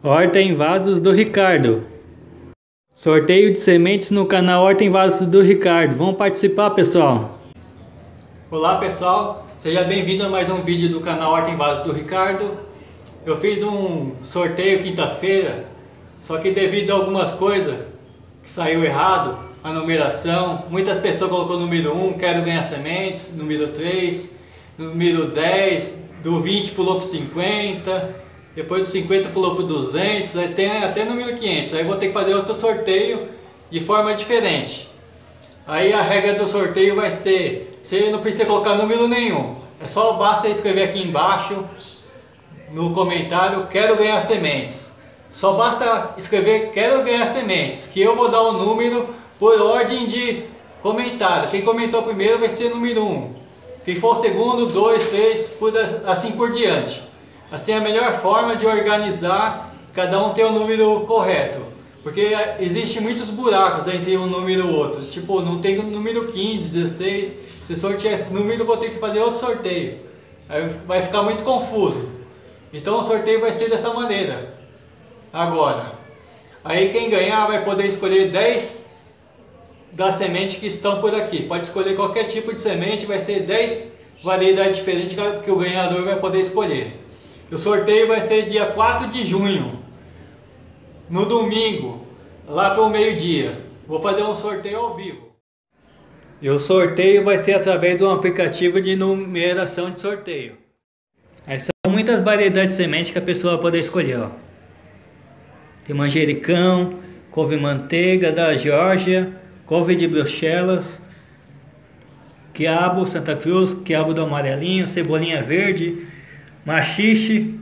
Horta em Vasos do Ricardo. Sorteio de sementes no canal Horta em Vasos do Ricardo. Vamos participar, pessoal? Olá, pessoal. Seja bem-vindo a mais um vídeo do canal Horta em Vasos do Ricardo. Eu fiz um sorteio quinta-feira, só que devido a algumas coisas que saiu errado, a numeração, muitas pessoas colocou número 1, quero ganhar sementes, número 3, número 10, do 20 pulou para 50, depois do 50 pulou para 200, aí tem até número 500, aí vou ter que fazer outro sorteio de forma diferente. Aí a regra do sorteio vai ser, você não precisa colocar número nenhum, basta escrever aqui embaixo no comentário, quero ganhar sementes. Só basta escrever quero ganhar sementes, que eu vou dar o número por ordem de comentário. Quem comentou primeiro vai ser número 1. Quem for o segundo, 2, 3, assim por diante. Assim é a melhor forma de organizar, cada um ter o número correto. Porque existem muitos buracos entre um número e o outro. Tipo, não tem o número 15, 16. Se sortear esse número, vou ter que fazer outro sorteio. Aí vai ficar muito confuso. Então o sorteio vai ser dessa maneira. Agora, aí quem ganhar vai poder escolher 10 das sementes que estão por aqui. Pode escolher qualquer tipo de semente, vai ser 10 variedades diferentes que o ganhador vai poder escolher. O sorteio vai ser dia 4 de junho, no domingo, lá para o meio-dia. Vou fazer um sorteio ao vivo. E o sorteio vai ser através de um aplicativo de numeração de sorteio. Aí são muitas variedades de sementes que a pessoa vai poder escolher, ó. Tem manjericão, couve-manteiga da Geórgia, couve de Bruxelas, quiabo Santa Cruz, quiabo do amarelinho, cebolinha verde, machixe,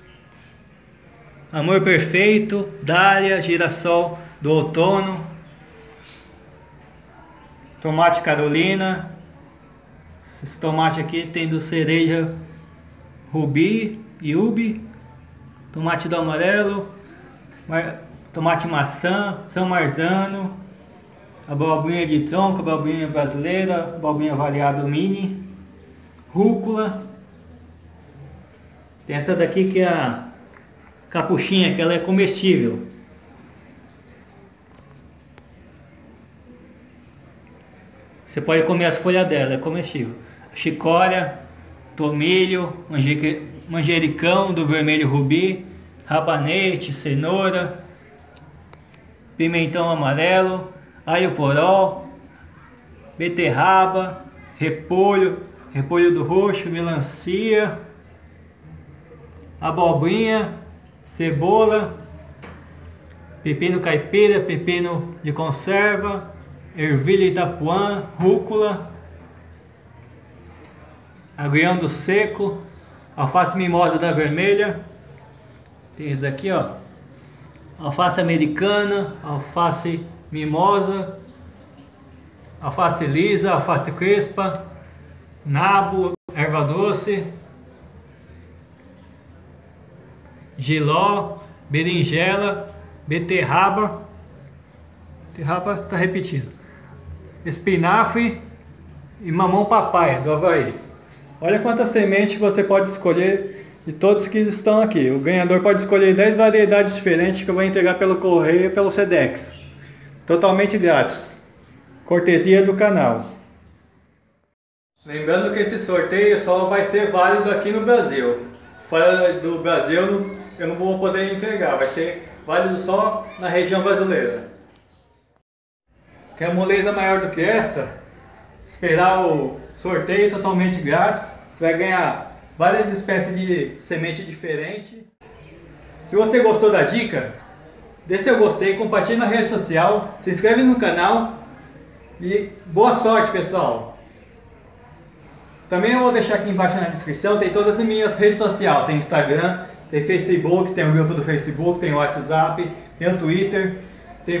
amor perfeito, dália, girassol do outono, tomate carolina. Esse tomate aqui tem do cereja rubi e ubi, tomate do amarelo, tomate maçã, São Marzano, abobrinha de tronco, abobrinha brasileira, abobrinha variada mini, rúcula. Tem essa daqui que é a capuchinha, que ela é comestível. Você pode comer as folhas dela, é comestível. Chicória, tomilho, manjericão do vermelho rubi, rabanete, cenoura, pimentão amarelo, alho poró, beterraba, repolho do roxo, melancia, abobrinha, cebola, pepino caipira, pepino de conserva, ervilha itapuã, rúcula, agrião do seco, alface mimosa da vermelha. Tem isso daqui, ó, alface americana, alface mimosa, alface lisa, alface crespa, nabo, erva doce, jiló, berinjela, beterraba tá repetindo, espinafre e mamão papai do Havaí. Olha quantas sementes você pode escolher de todos que estão aqui. O ganhador pode escolher 10 variedades diferentes que eu vou entregar pelo correio e pelo Sedex. Totalmente grátis. Cortesia do canal. Lembrando que esse sorteio só vai ser válido aqui no Brasil. Fora do Brasil eu não vou poder entregar. Vai ser válido só na região brasileira. Quer moleza maior do que essa? Esperar o sorteio totalmente grátis. Você vai ganhar várias espécies de semente diferente. Se você gostou da dica, dê seu gostei, compartilhe na rede social, se inscreve no canal e boa sorte, pessoal! Também eu vou deixar aqui embaixo na descrição, tem todas as minhas redes sociais, tem Instagram, tem Facebook, tem o grupo do Facebook, tem o WhatsApp, tem o Twitter, tem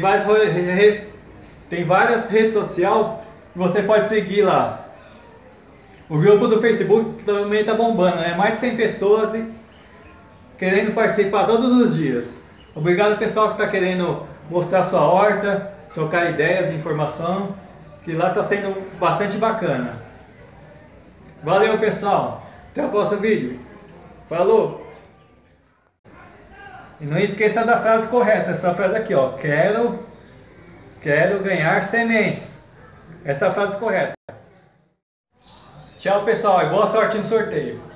várias redes sociais que você pode seguir lá. O grupo do Facebook também está bombando, né? Mais de 100 pessoas querendo participar todos os dias. Obrigado pessoal que está querendo mostrar sua horta, trocar ideias, informação, que lá está sendo bastante bacana. Valeu pessoal, até o próximo vídeo. Falou! E não esqueça da frase correta, essa frase aqui, ó. Quero ganhar sementes. Essa é a frase correta. Tchau, pessoal, e boa sorte no sorteio.